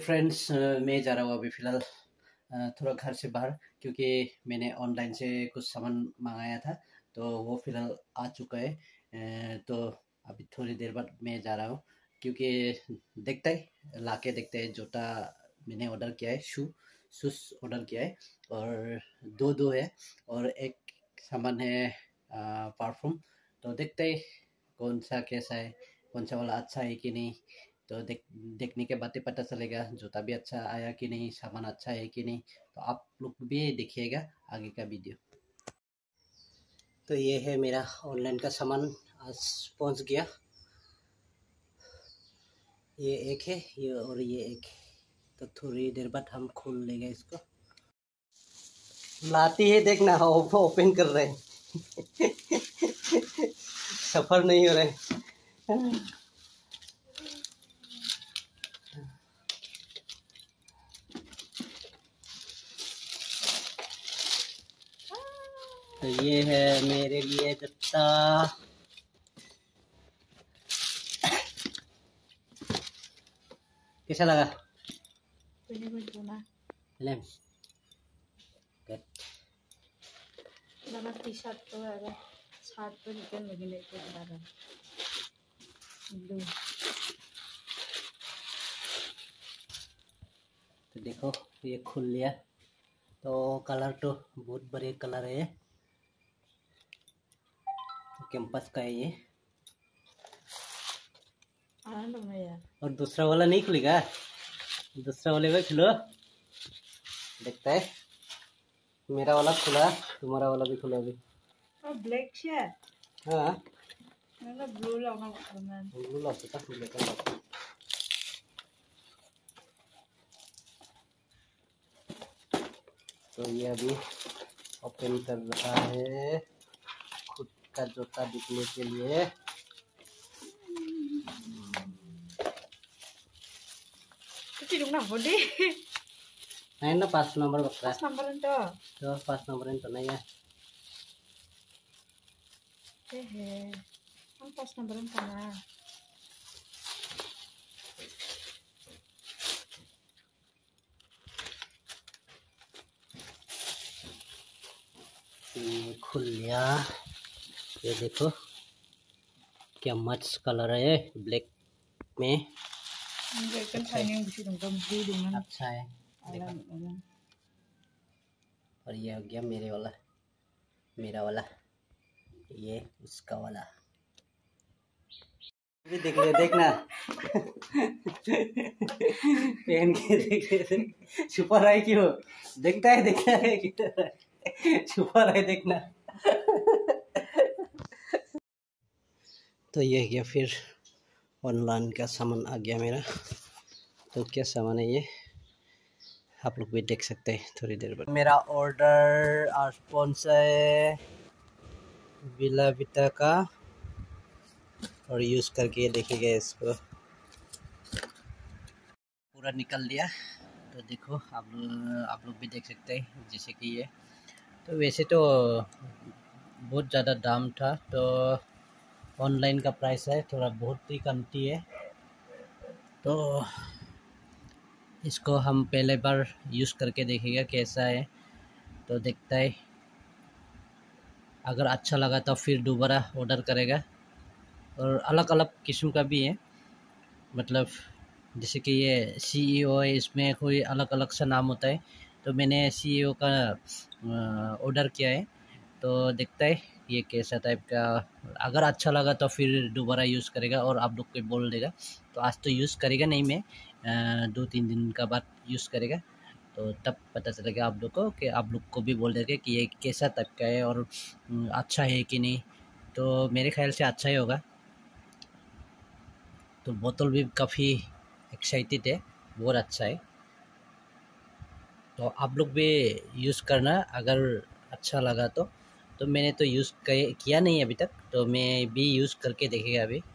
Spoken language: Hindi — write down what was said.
फ्रेंड्स, मैं जा रहा हूँ अभी फ़िलहाल थोड़ा घर से बाहर, क्योंकि मैंने ऑनलाइन से कुछ सामान मंगाया था, तो वो फ़िलहाल आ चुका है। तो अभी थोड़ी देर बाद मैं जा रहा हूँ, क्योंकि देखते हैं लाके देखते हैं। जूता मैंने ऑर्डर किया है, शूज़ ऑर्डर किया है, और दो है, और एक सामान है परफ्यूम। तो देखते हैं कौन सा कैसा है, कौन सा वाला अच्छा है कि नहीं। तो देखने के बाद ही पता चलेगा जूता भी अच्छा आया कि नहीं, सामान अच्छा है कि नहीं। तो आप लोग भी देखिएगा आगे का वीडियो। तो ये है मेरा ऑनलाइन का सामान, आज पहुंच गया। ये एक है, ये और ये एक। तो थोड़ी देर बाद हम खोल लेंगे इसको। लाती है, देखना ओपन कर रहे हैं। सफर नहीं हो रहा है। तो ये है मेरे लिए जूता। कैसा लगा? लेम टी-शर्ट तो है, शर्ट तो रिटर्न लगे लेके दादा ब्लू। तो देखो ये खुल लिया। तो कलर तो बहुत बढ़िया कलर है, तो कैंपस का है ये। आनंद में यार। और दूसरा वाला नहीं खुलेगा, दूसरा वाले में खुलो, देखता है। मेरा वाला खुला, तुम्हारा वाला भी खुला अभी। और ब्लैक है। हाँ, मतलब ब्लू लगा करना। ब्लू लॉक का ब्लैक का। तो ये अभी ओपन कर रहा है खुद का जूता दिखने के लिए। Tidak nak body. नहीं ना, 5 नंबर बता। 5 नंबर itu. तो 5 नंबर तो नहीं है। Kan 5 नंबर itu ना। ये खुल गया। ये देखो क्या मस्त कलर है, ब्लैक में। अच्छा है, देखो। और ये हो गया मेरा वाला, ये उसका वाला। देख ले, देखना। पहन के देख, छुपा रहा है क्यों? देखता है छुपा रहा है, देखना। तो ये गया, फिर ऑनलाइन का सामान आ गया मेरा। तो क्या सामान है ये, आप लोग भी देख सकते हैं थोड़ी देर बाद। मेरा ऑर्डर आज पहुंचा है बेला विटा का, और यूज़ करके देखिएगा इसको। पूरा निकल लिया। तो देखो आप लोग भी देख सकते हैं, जैसे कि ये। तो वैसे तो बहुत ज़्यादा दाम था, तो ऑनलाइन का प्राइस है थोड़ा बहुत ही कमती है। तो इसको हम पहले बार यूज़ करके देखेगा कैसा है, तो देखता है। अगर अच्छा लगा तो फिर दोबारा ऑर्डर करेगा। और अलग अलग किस्म का भी है, मतलब जैसे कि ये CEO है, इसमें कोई अलग अलग सा नाम होता है। तो मैंने CEO का ऑर्डर किया है, तो देखता है ये कैसा टाइप का। अगर अच्छा लगा तो फिर दोबारा यूज़ करेगा और आप लोग को बोल देगा। तो आज तो यूज़ करेगा नहीं, मैं 2-3 दिन का बाद यूज़ करेगा, तो तब पता चलेगा आप लोग को, कि आप लोग को भी बोल देगा कि ये कैसा टाइप का है और अच्छा है कि नहीं। तो मेरे ख्याल से अच्छा ही होगा। तो बोतल भी काफ़ी एक्साइटेड है, बहुत अच्छा है। तो आप लोग भी यूज़ करना अगर अच्छा लगा तो। मैंने तो यूज़ किया नहीं अभी तक, तो मैं भी यूज़ करके देखेगा अभी।